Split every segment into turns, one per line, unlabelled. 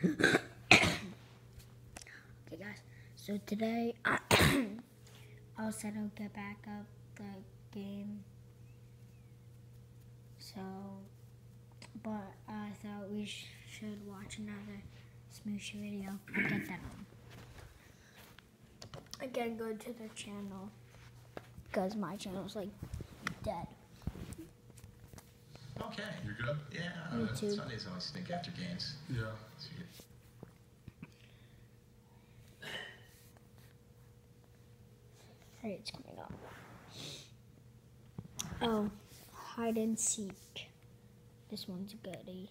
Okay, guys. So today, I said I'll get back up the game. So, but I thought we should watch another Smooshy video. I'll get that on. Again, go to the channel because my channel's like dead.
Okay, you're good? Yeah,
Me too.
Sundays always stink after games.
Yeah.
Alright, it's coming up. Oh, hide and seek. This one's a goodie.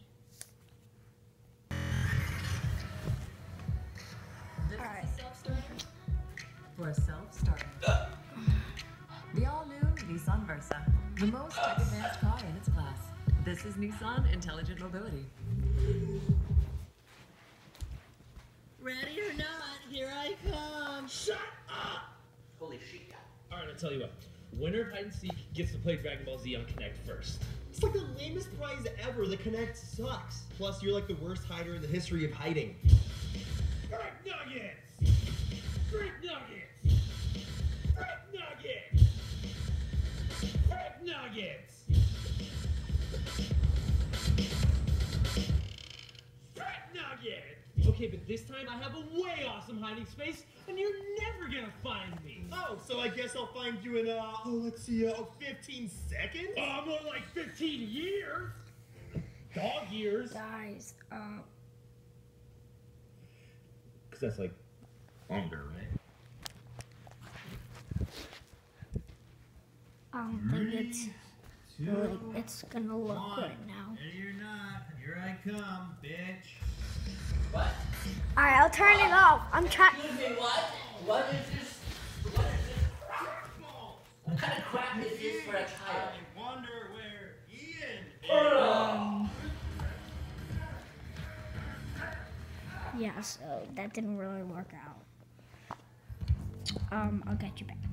Alright.
For a self-starter. The all-new Nissan Versa, the most tech-advanced car in its class. This is Nissan Intelligent Mobility.
Ready or not, here I come.
Shut up!
Holy shit.
Alright, I'll tell you what. Winner of Hide and Seek gets to play Dragon Ball Z on Connect first.
It's like the lamest prize ever. The Connect sucks. Plus, you're like the worst hider in the history of hiding.
Frick Nuggets! Frick Nuggets! Frick Nuggets! Frick Nuggets! Frick Nuggets! Okay, but this time I have a way awesome hiding space, and you're never gonna find me.
Oh, so I guess I'll find you in, let's see, 15 seconds?
More like 15 years! Dog years!
Guys,
Because that's like longer, right?
I don't think it's gonna look right now.
Ready or not, here I come, bitch.
What?
Alright, I'll turn it off. I'm trying.
Excuse me, what? What is this? What is this crap? What kind of crap is this for a child?
I wonder where Ian is.
Yeah, so that didn't really work out. I'll get you back.